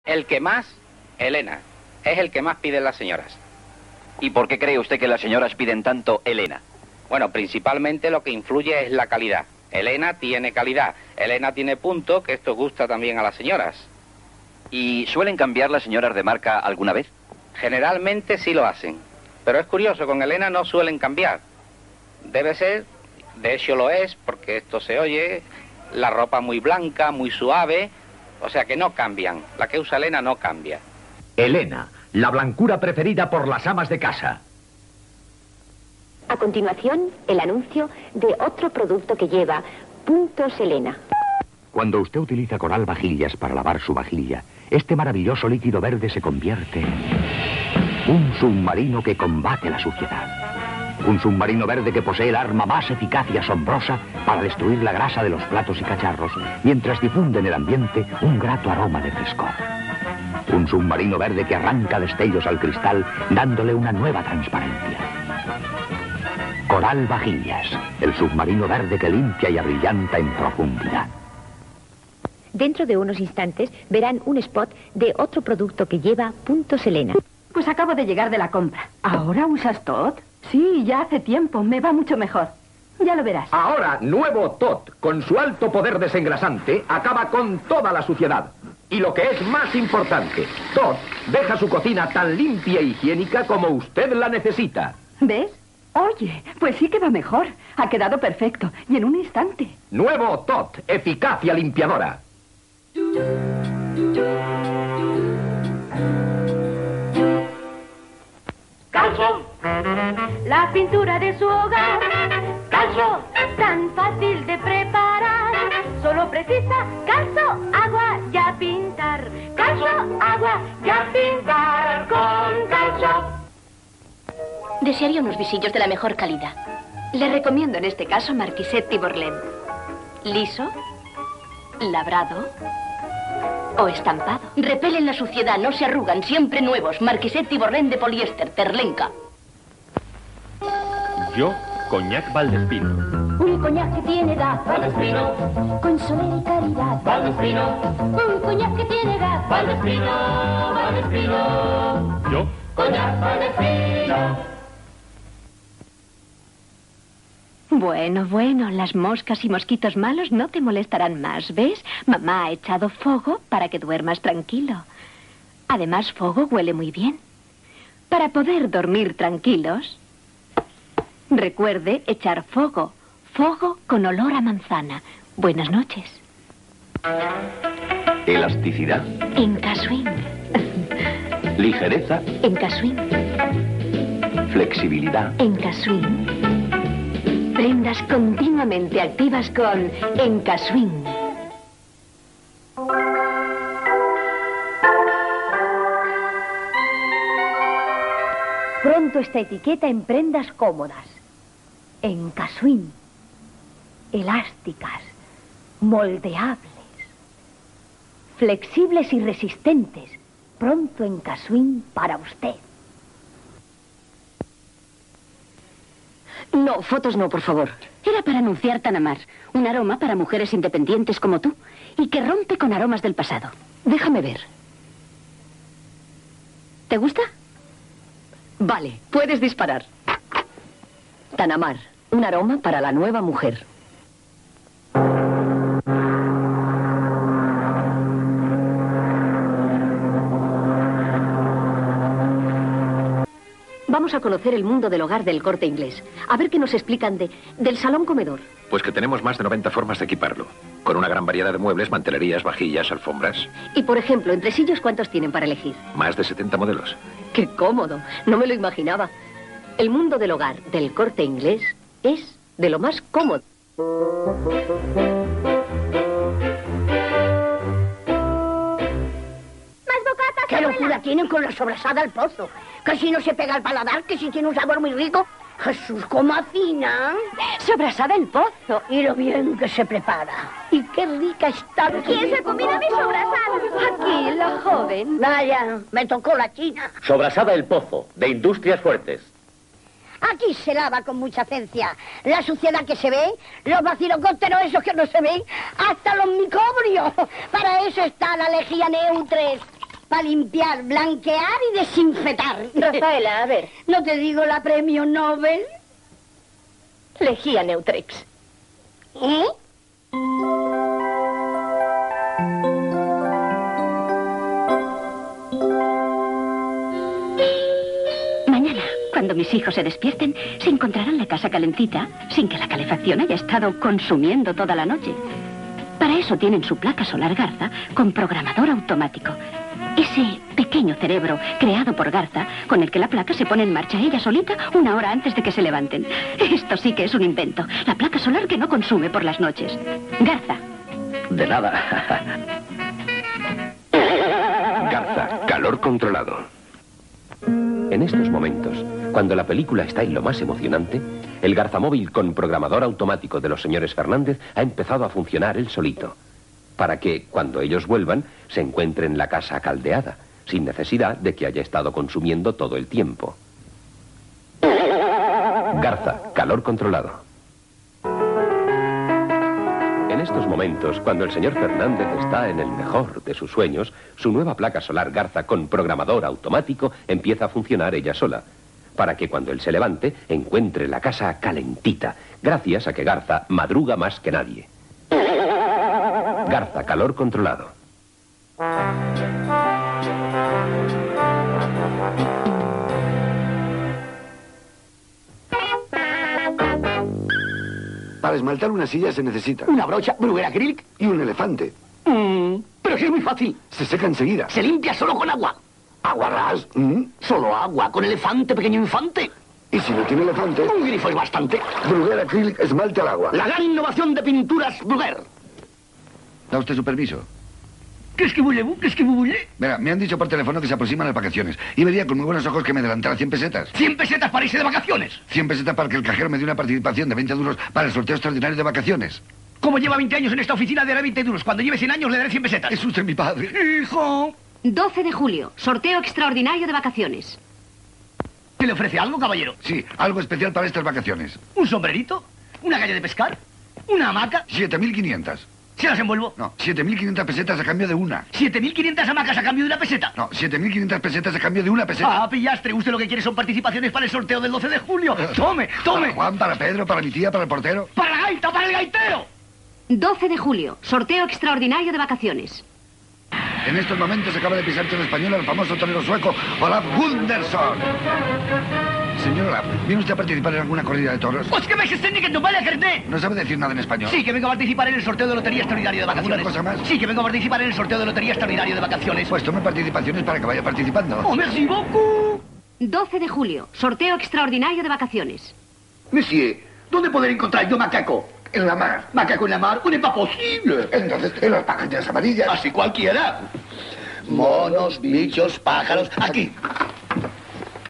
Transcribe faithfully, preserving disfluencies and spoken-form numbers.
El que más, Elena. Es el que más piden las señoras. ¿Y por qué cree usted que las señoras piden tanto Elena? Bueno, principalmente lo que influye es la calidad. Elena tiene calidad. Elena tiene punto, que esto gusta también a las señoras. ¿Y suelen cambiar las señoras de marca alguna vez? Generalmente sí lo hacen. Pero es curioso, con Elena no suelen cambiar. Debe ser, de hecho lo es, porque esto se oye, la ropa muy blanca, muy suave, o sea que no cambian. La que usa Elena no cambia. Elena, la blancura preferida por las amas de casa. A continuación, el anuncio de otro producto que lleva puntos Elena. Cuando usted utiliza Coral Vajillas para lavar su vajilla, este maravilloso líquido verde se convierte en un submarino que combate la suciedad. Un submarino verde que posee el arma más eficaz y asombrosa para destruir la grasa de los platos y cacharros, mientras difunde en el ambiente un grato aroma de frescor. Un submarino verde que arranca destellos al cristal, dándole una nueva transparencia. Coral Vajillas, el submarino verde que limpia y abrillanta en profundidad. Dentro de unos instantes verán un spot de otro producto que lleva puntos Elena. Pues acabo de llegar de la compra. ¿Ahora usas Tot? Sí, ya hace tiempo. Me va mucho mejor. Ya lo verás. Ahora, nuevo Tot, con su alto poder desengrasante, acaba con toda la suciedad. Y lo que es más importante, Tot deja su cocina tan limpia e higiénica como usted la necesita. ¿Ves? Oye, pues sí que va mejor. Ha quedado perfecto. Y en un instante. Nuevo Tot, eficacia limpiadora. Calzón, la pintura de su hogar. Calzón, tan fácil de preparar. Solo precisa calzo, agua y a pintar. Calzo, agua y a pintar con calzo. Desearía unos visillos de la mejor calidad. Le recomiendo en este caso Marquisette Tiborlén. Liso, labrado o estampado. Repelen la suciedad, no se arrugan, siempre nuevos. Marquisette Tiborlén de poliéster, Terlenca. Yo, coñac Valdespino. Un coñac que tiene edad, Valdespino. Con solera y caridad, Valdespino. Un coñac que tiene edad, Valdespino, Valdespino. Yo, coñac Valdespino. Bueno, bueno, las moscas y mosquitos malos no te molestarán más, ¿ves? Mamá ha echado Fogo para que duermas tranquilo. Además, Fogo huele muy bien. Para poder dormir tranquilos, recuerde echar Fogo. Fogo con olor a manzana. Buenas noches. Elasticidad. En Caswing. Ligereza. En Caswing. Flexibilidad. En Caswing. Prendas continuamente activas con Encaswing. Pronto esta etiqueta en prendas cómodas. Encaswing. Elásticas. Moldeables. Flexibles y resistentes. Pronto Encaswing para usted. No, fotos no, por favor. Era para anunciar Tanamar, un aroma para mujeres independientes como tú y que rompe con aromas del pasado. Déjame ver. ¿Te gusta? Vale, puedes disparar. Tanamar, un aroma para la nueva mujer. Vamos a conocer el mundo del hogar del Corte Inglés. A ver qué nos explican de, del salón comedor. Pues que tenemos más de noventa formas de equiparlo. Con una gran variedad de muebles, mantelerías, vajillas, alfombras. Y, por ejemplo, entre sillos, ¿cuántos tienen para elegir? Más de setenta modelos. ¡Qué cómodo! No me lo imaginaba. El mundo del hogar del Corte Inglés es de lo más cómodo. ¿Qué locura tienen con la sobrasada al pozo? Que si no se pega al paladar, que si tiene un sabor muy rico. Jesús, ¿cómo hacinan? Sobrasada el pozo. Y lo bien que se prepara. Y qué rica está. ¿Quién se ha comido mi sobrasada? Aquí, la joven. Vaya, me tocó la china. Sobrasada el pozo, de Industrias Fuertes. Aquí se lava con mucha esencia la suciedad que se ve, los vacilocópteros esos que no se ven, hasta los microbios. Para eso está la lejía Neutres. para limpiar, blanquear y desinfectar. Rafaela, a ver. ¿No te digo la premio Nobel? Lejía Neutrex. ¿Eh? Mañana, cuando mis hijos se despierten, se encontrarán la casa calentita, sin que la calefacción haya estado consumiendo toda la noche. Para eso tienen su placa solar Garza con programador automático. Ese pequeño cerebro creado por Garza, con el que la placa se pone en marcha ella solita una hora antes de que se levanten. Esto sí que es un invento. La placa solar que no consume por las noches. Garza. De nada. Garza, calor controlado. En estos momentos, cuando la película está en lo más emocionante, el Garzamóvil con programador automático de los señores Fernández ha empezado a funcionar él solito, para que, cuando ellos vuelvan, se encuentren la casa caldeada, sin necesidad de que haya estado consumiendo todo el tiempo. Garza, calor controlado. En estos momentos, cuando el señor Fernández está en el mejor de sus sueños, su nueva placa solar Garza con programador automático empieza a funcionar ella sola, para que cuando él se levante encuentre la casa calentita, gracias a que Garza madruga más que nadie. Garza, calor controlado. Para esmaltar una silla se necesita una brocha, Bruguer acrílico y un elefante. Mm, pero si es muy fácil. Se seca enseguida. Se limpia solo con agua. ¿Agua ras? ¿Mm? Solo agua, con elefante, pequeño infante. ¿Y si no tiene elefante? Un grifo es bastante. Bruguer acrílico, esmalte al agua. La gran innovación de pinturas Bruguer. ¿Da usted su permiso? ¿Qué es que voulez-vous? ¿Qué es que vous voulez? Verá, me han dicho por teléfono que se aproximan las vacaciones. Y vería con muy buenos ojos que me adelantara cien pesetas. ¿Cien pesetas para irse de vacaciones? cien pesetas para que el cajero me dé una participación de veinte duros para el sorteo extraordinario de vacaciones. Como lleva veinte años en esta oficina, le daré veinte duros. Cuando lleve cien años, le daré cien pesetas. Es usted mi padre. ¡Hijo! doce de julio, sorteo extraordinario de vacaciones. ¿Qué le ofrece algo, caballero? Sí, algo especial para estas vacaciones. ¿Un sombrerito? ¿Una galla de pescar? ¿Una hamaca? siete mil quinientas. ¿Se las envuelvo? No, siete mil quinientas pesetas a cambio de una. ¿siete mil quinientas hamacas a cambio de una peseta? No, siete mil quinientas pesetas a cambio de una peseta. Ah, pillastre. Usted lo que quiere son participaciones para el sorteo del doce de julio. ¡Tome, tome! Para Juan, para Pedro, para mi tía, para el portero. ¡Para la gaita, para el gaitero! doce de julio, sorteo extraordinario de vacaciones. En estos momentos acaba de pisarse el español al famoso torero sueco Olaf Gunderson. Señor Olaf, ¿viene usted a participar en alguna corrida de toros? ¡Pues que me extendí que no vale a carnet! ¿No sabe decir nada en español? Sí, que vengo a participar en el sorteo de lotería extraordinario de vacaciones. ¿Alguna cosa más? Sí, que vengo a participar en el sorteo de lotería extraordinario de vacaciones. Pues tome participaciones para que vaya participando. ¡Oh, merci beaucoup! doce de julio, sorteo extraordinario de vacaciones. Monsieur, ¿dónde poder encontrar yo macaco? En la mar. ¿Macaco en la mar? ¡Un pas posible! Entonces, en las páginas amarillas. Así cualquiera. Monos, bichos, pájaros. Aquí.